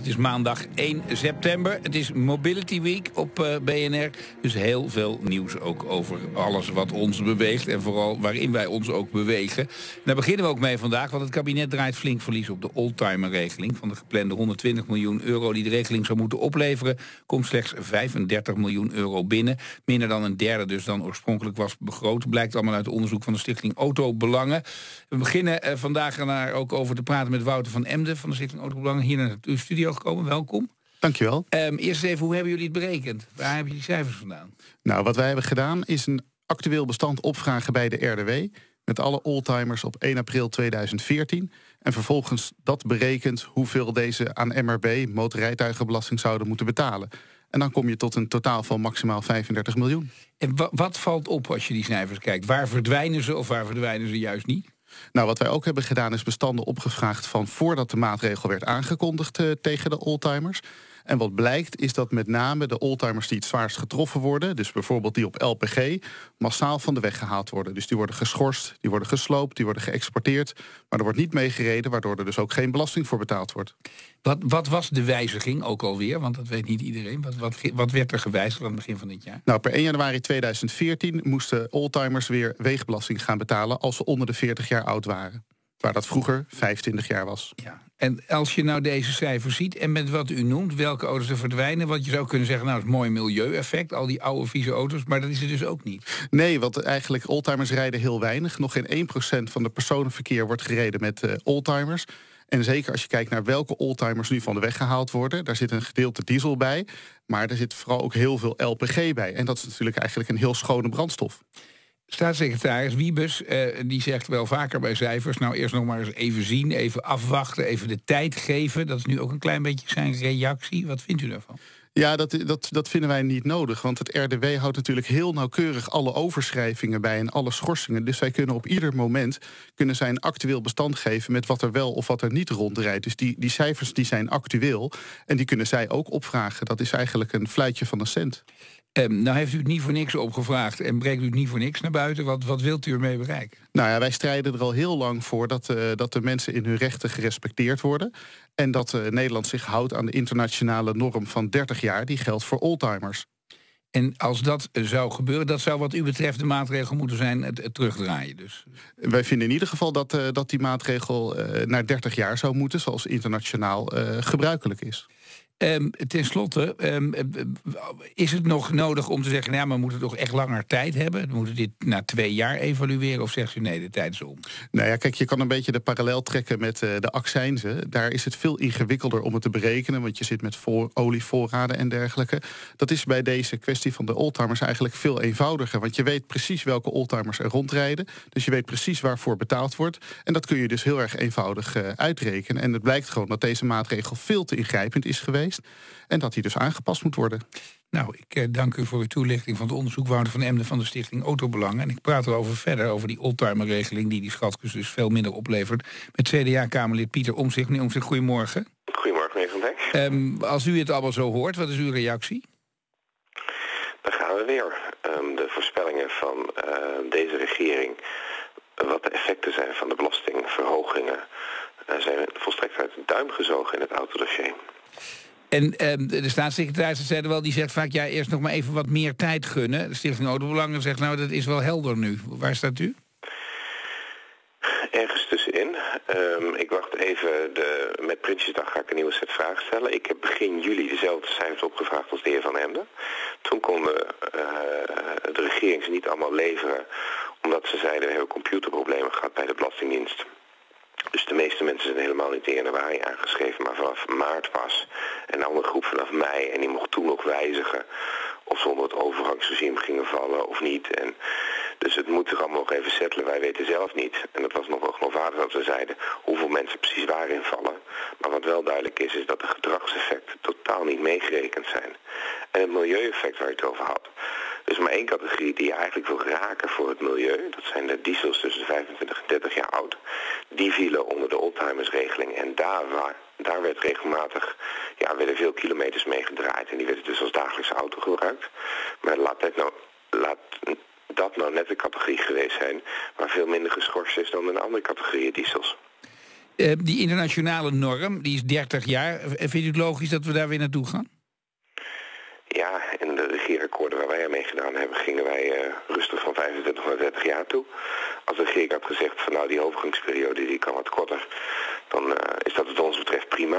Het is maandag 1 september. Het is Mobility Week op BNR. Dus heel veel nieuws ook over alles wat ons beweegt. En vooral waarin wij ons ook bewegen. Daar beginnen we ook mee vandaag. Want het kabinet draait flink verlies op de oldtimer-regeling. Van de geplande 120 miljoen euro die de regeling zou moeten opleveren, komt slechts 35 miljoen euro binnen. Minder dan een derde dus dan oorspronkelijk was begroot. Blijkt allemaal uit onderzoek van de stichting Autobelangen. We beginnen vandaag daar ook over te praten met Wouter van Emden van de stichting Autobelangen. Hier naar de studio gekomen. Welkom. Dankjewel. Eerst even, hoe hebben jullie het berekend? Waar hebben jullie die cijfers vandaan? Nou, wat wij hebben gedaan is een actueel bestand opvragen bij de RDW met alle oldtimers op 1 april 2014. En vervolgens dat berekend hoeveel deze aan MRB, motorrijtuigenbelasting, zouden moeten betalen. En dan kom je tot een totaal van maximaal 35 miljoen. En wat valt op als je die cijfers kijkt? Waar verdwijnen ze of waar verdwijnen ze juist niet? Nou, wat wij ook hebben gedaan is bestanden opgevraagd van voordat de maatregel werd aangekondigd tegen de oldtimers. En wat blijkt is dat met name de oldtimers die het zwaarst getroffen worden, dus bijvoorbeeld die op LPG, massaal van de weg gehaald worden. Dus die worden geschorst, die worden gesloopt, die worden geëxporteerd. Maar er wordt niet mee gereden, waardoor er dus ook geen belasting voor betaald wordt. Wat was de wijziging ook alweer? Want dat weet niet iedereen. Wat werd er gewijzigd aan het begin van dit jaar? Nou, per 1 januari 2014 moesten oldtimers weer wegenbelasting gaan betalen als ze onder de 40 jaar oud waren. Waar dat vroeger 25 jaar was. Ja. En als je nou deze cijfers ziet en met wat u noemt, welke auto's er verdwijnen, want je zou kunnen zeggen, nou, het is een mooi milieueffect, al die oude vieze auto's, maar dat is het dus ook niet. Nee, want eigenlijk oldtimers rijden heel weinig. Nog geen 1% van de personenverkeer wordt gereden met oldtimers. En zeker als je kijkt naar welke oldtimers nu van de weg gehaald worden, daar zit een gedeelte diesel bij, maar er zit vooral ook heel veel LPG bij. En dat is natuurlijk eigenlijk een heel schone brandstof. Staatssecretaris Wiebes die zegt wel vaker bij cijfers, nou eerst nog maar eens even zien, even afwachten, even de tijd geven. Dat is nu ook een klein beetje zijn reactie. Wat vindt u daarvan? Ja, dat vinden wij niet nodig. Want het RDW houdt natuurlijk heel nauwkeurig alle overschrijvingen bij en alle schorsingen. Dus zij kunnen op ieder moment zij een actueel bestand geven met wat er wel of wat er niet rondrijdt. Dus die cijfers die zijn actueel en die kunnen zij ook opvragen. Dat is eigenlijk een fluitje van een cent. Nou heeft u het niet voor niks opgevraagd en brengt u het niet voor niks naar buiten. Wat wilt u ermee bereiken? Nou ja, wij strijden er al heel lang voor dat de mensen in hun rechten gerespecteerd worden. En dat Nederland zich houdt aan de internationale norm van 30 jaar. Die geldt voor oldtimers. En als dat zou gebeuren, dat zou wat u betreft de maatregel moeten zijn het terugdraaien dus? Wij vinden in ieder geval dat die maatregel naar 30 jaar zou moeten, zoals internationaal gebruikelijk is. Ten slotte, is het nog nodig om te zeggen, nou ja, maar we moeten toch echt langer tijd hebben? We moeten dit na 2 jaar evalueren of zegt u nee, de tijd is om? Nou ja, kijk, je kan een beetje de parallel trekken met de accijnzen. Daar is het veel ingewikkelder om het te berekenen, want je zit met olievoorraden en dergelijke. Dat is bij deze kwestie van de oldtimers eigenlijk veel eenvoudiger, want je weet precies welke oldtimers er rondrijden. Dus je weet precies waarvoor betaald wordt. En dat kun je dus heel erg eenvoudig uitrekenen. En het blijkt gewoon dat deze maatregel veel te ingrijpend is geweest. En dat die dus aangepast moet worden. Nou, ik dank u voor uw toelichting van het onderzoek. Wouter van Emden van de stichting Autobelangen. En ik praat erover verder, over die oldtimerregeling die schatkurs dus veel minder oplevert. Met CDA-kamerlid Pieter Omtzigt. Meneer Omtzigt, goedemorgen. Goedemorgen, meneer Van Dijk. Als u het allemaal zo hoort, wat is uw reactie? Dan gaan we weer. De voorspellingen van deze regering, wat de effecten zijn van de belastingverhogingen, zijn volstrekt uit de duim gezogen in het autodossier. En de staatssecretaris zei wel, die zegt vaak, ja, eerst nog maar even wat meer tijd gunnen. De Stichting Autobelangen zegt, nou, dat is wel helder nu. Waar staat u? Ergens tussenin. Ik wacht even, met Prinsjesdag ga ik een nieuwe set vragen stellen. Ik heb begin juli dezelfde cijfers opgevraagd als de heer Van Emden. Toen konden de regering ze niet allemaal leveren, omdat ze zeiden, we hebben computerproblemen gehad bij de Belastingdienst. Dus de meeste mensen zijn helemaal niet in januari aangeschreven, maar vanaf maart pas. En een andere groep vanaf mei. En die mocht toen nog wijzigen of ze onder het overgangsregime gingen vallen of niet. En dus het moet er allemaal nog even settelen. Wij weten zelf niet. En dat was nog wel geloofwaardig dat we zeiden hoeveel mensen precies waarin vallen. Maar wat wel duidelijk is dat de gedragseffecten totaal niet meegerekend zijn. En het milieueffect waar je het over had. Dus maar één categorie die je eigenlijk wil raken voor het milieu, dat zijn de diesels tussen de 25 en 30 jaar oud. Die vielen onder de oldtimersregeling. En daar werd regelmatig, werden veel kilometers mee gedraaid. En die werden dus als dagelijkse auto gebruikt. Maar laat dat nou net de categorie geweest zijn waar veel minder geschorst is dan in andere categorieën diesels. Die internationale norm, die is 30 jaar. Vindt u het logisch dat we daar weer naartoe gaan? Ja, in de regeerakkoorden waar wij aan meegedaan hebben, gingen wij rustig van 25 naar 30 jaar toe. Als de regering had gezegd van nou die overgangsperiode die kan wat korter, dan is dat wat ons betreft prima.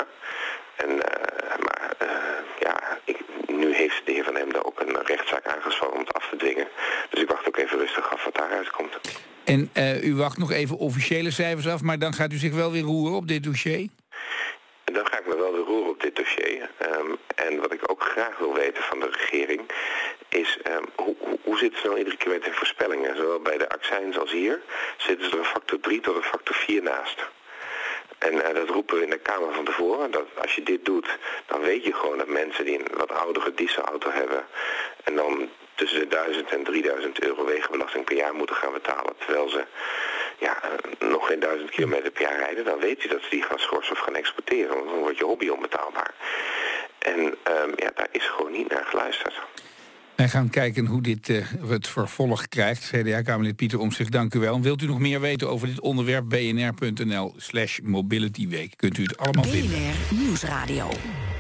Nu heeft de heer Van Hemden ook een rechtszaak aangespannen om het af te dwingen. Dus ik wacht ook even rustig af wat daaruit komt. En u wacht nog even officiële cijfers af, maar dan gaat u zich wel weer roeren op dit dossier? Dan ga ik me wel weer roeren op dit dossier. En wat ik ook graag wil weten van de regering is hoe zitten ze nou iedere keer met de voorspellingen? Zowel bij de accijns als hier zitten ze er een factor 3 tot een factor 4 naast. En dat roepen we in de Kamer van tevoren. Dat als je dit doet, dan weet je gewoon dat mensen die een wat oudere dieselauto hebben en dan tussen de 1000 en 3000 euro wegenbelasting per jaar moeten gaan betalen. Terwijl ze nog geen 1000 kilometer per jaar rijden. Dan weet je dat ze die gaan schorsen of gaan exporteren. Want dan wordt je hobby onbetaalbaar. En daar is gewoon niet naar geluisterd. Wij gaan kijken hoe dit het vervolg krijgt. CDA-Kamerlid Pieter Omtzigt, dank u wel. En wilt u nog meer weten over dit onderwerp? bnr.nl/mobilityweek. Kunt u het allemaal vinden. BNR Nieuwsradio.